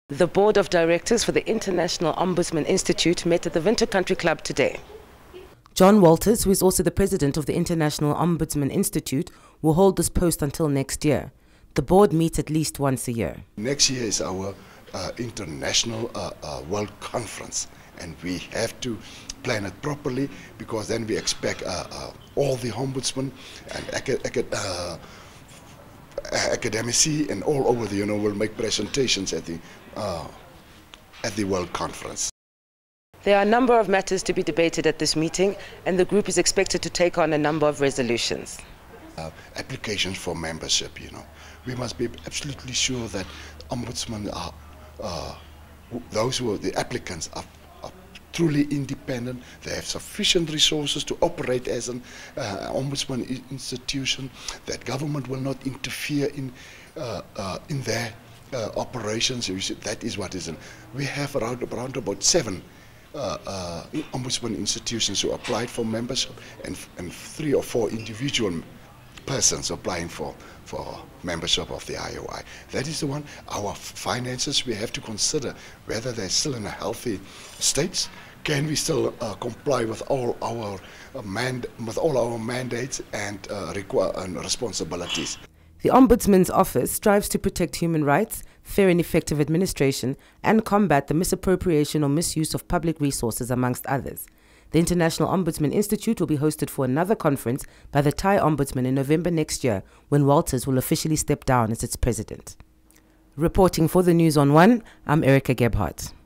The Board of Directors for the International Ombudsman Institute met at the Windhoek Country Club today. John Walters, who is also the president of the International Ombudsman Institute, will hold this post until next year. The board meets at least once a year. Next year is our international world conference, and we have to plan it properly, because then we expect all the ombudsmen and academici and all over the will make presentations at the World Conference. There are a number of matters to be debated at this meeting, and the group is expected to take on a number of resolutions. Applications for membership, we must be absolutely sure that ombudsmen are those who are the applicants are truly independent. They have sufficient resources to operate as an ombudsman institution, that government will not interfere in their operations. That is what is in. We have around about 7 ombudsman institutions who applied for membership, and 3 or 4 individual persons applying for membership of the IOI. That is the one. Our finances, we have to consider whether they're still in a healthy state. Can we still comply with all our mandates and responsibilities? The Ombudsman's Office strives to protect human rights, fair and effective administration, and combat the misappropriation or misuse of public resources, amongst others. The International Ombudsman Institute will be hosted for another conference by the Thai Ombudsman in November next year, when Walters will officially step down as its president. Reporting for the News on One, I'm Erica Gebhardt.